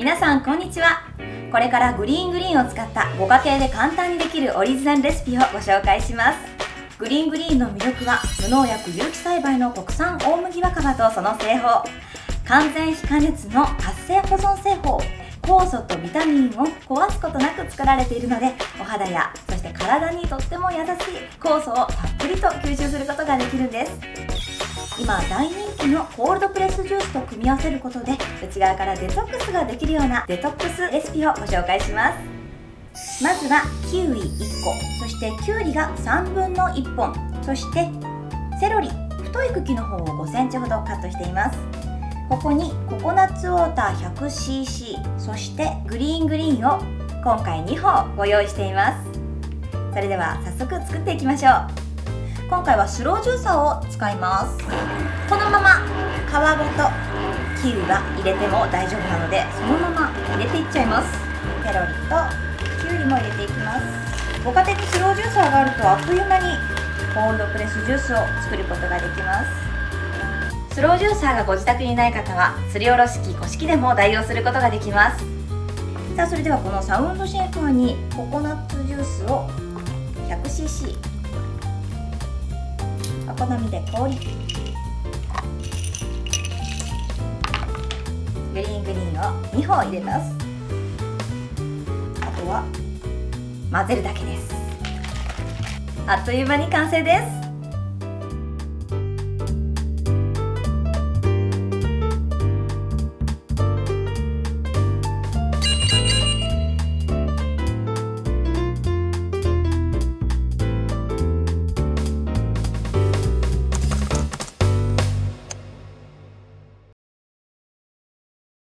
皆さんこんにちは。これからグリーングリーンを使ったご家庭で簡単にできるオリジナルレシピをご紹介します。グリーングリーンの魅力は無農薬有機栽培の国産大麦若葉とその製法、完全非加熱の活性保存製法、酵素とビタミンを壊すことなく作られているので、お肌やそして体にとっても優しい酵素をたっぷりと吸収することができるんです。今大人気のコールドプレスジュースと組み合わせることで内側からデトックスができるようなデトックスレシピをご紹介します。まずはキウイ1個、そしてキュウリが3分の1本、そしてセロリ太い茎の方を5センチほどカットしています。ここにココナッツウォーター 100cc、 そしてグリーングリーンを今回2本ご用意しています。それでは早速作っていきましょう。今回はスロージューサーを使います。このまま皮ごとキウイは入れても大丈夫なので、そのまま入れていっちゃいます。セロリとキュウリも入れていきます。ご家庭にスロージューサーがあるとあっという間にコールドプレスジュースを作ることができます。スロージューサーがご自宅にない方はすりおろし器、こし器でも代用することができます。さあ、それではこのサウンドシェーカーにココナッツジュースを 100cc、 お好みで氷、グリーングリーンを2本入れます。あとは混ぜるだけです。あっという間に完成です。